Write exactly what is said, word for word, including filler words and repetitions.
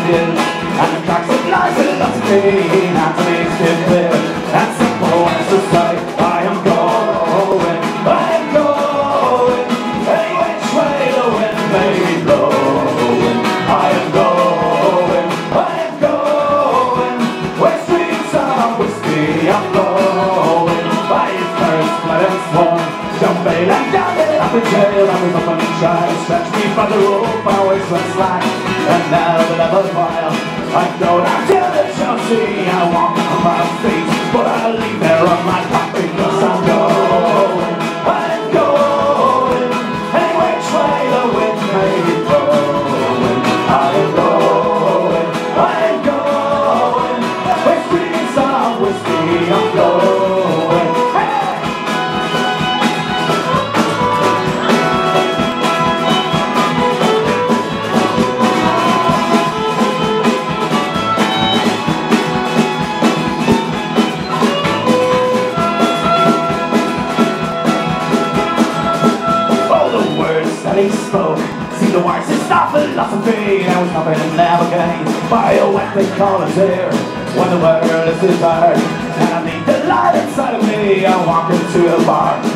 did. And the cracks of life philosophy not to make it clear and simple as to say I am going, I am going any which way the wind may be blowing. I am going, I am going where streams of whiskey are flowing. By his first blood and sworn, don't bail and down it up in jail. I was up on the child, stretch me by the rope, my waist was slack, and now the level file. I go down to the Chelsea, I walk on my feet, but I leave there on my coffee, cause I'm going, I'm going, any which way the wind may be blowing. I'm going, I'm going, with streets of whiskey I'm going. Hey! That he spoke seemed the wisest of philosophy. There was nothing to navigate by a wet they call it here when the world is too tired and I need the light inside of me. I walk into a bar